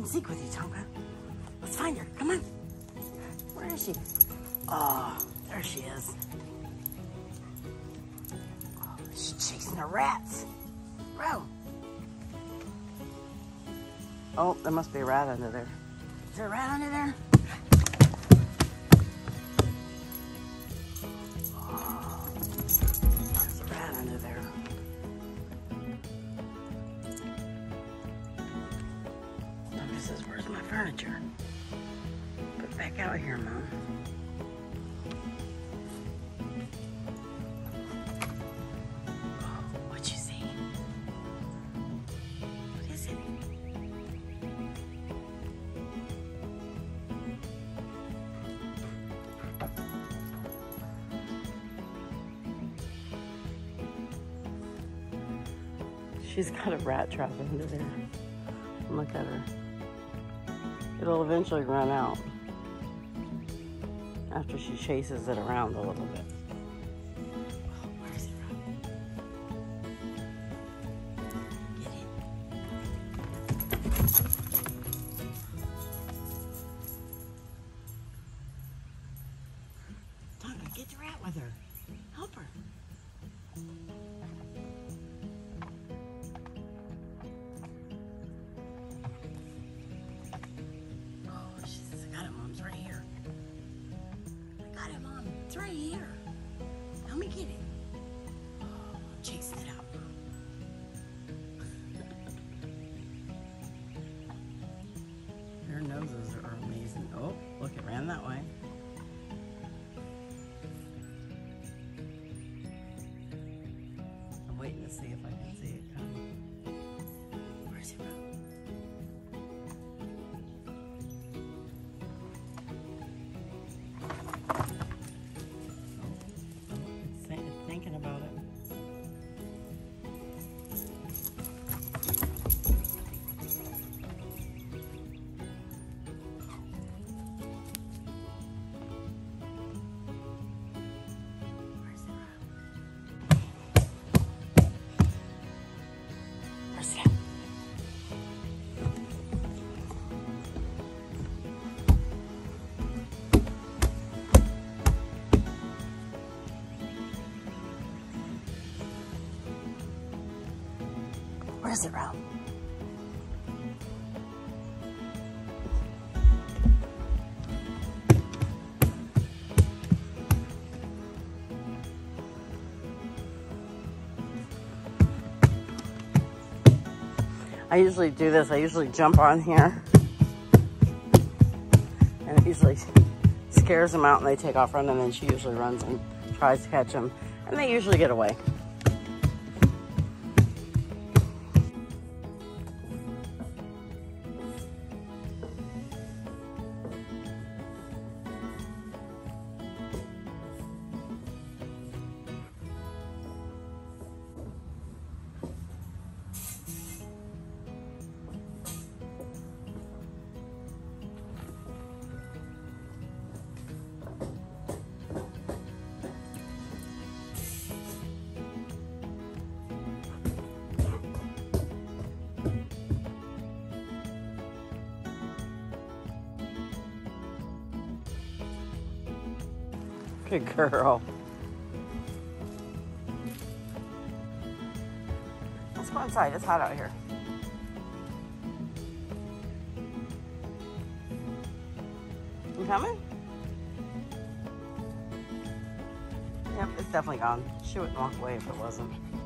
and seek with you, Tonka. Let's find her. Come on. Where is she? Oh, there she is. Oh, she's chasing the rats. Bro. Oh, there must be a rat under there. Is there a rat under there? Oh, there's a rat under there. Tonka says, where's my furniture? Put it back out here, Mom. Oh, what you see? What is it? She's got a rat trap under there. Look at her. It'll eventually run out after she chases it around a little bit. Oh, where's it from? Get it. Tonka, get the rat with her. Help her. It's right here. Help me get it. Oh, chasing it out. Their noses are amazing. Oh, look, it ran that way. I'm waiting to see if I can see it come. Where's it from? Thinking about it. Where's it at? Where's it at? Where is it, Ralph? I usually do this. I usually jump on here. And it usually scares them out and they take off running, and then she usually runs and tries to catch them. And they usually get away. Good girl. Let's go inside. It's hot out here. You coming? Yep, it's definitely gone. She wouldn't walk away if it wasn't.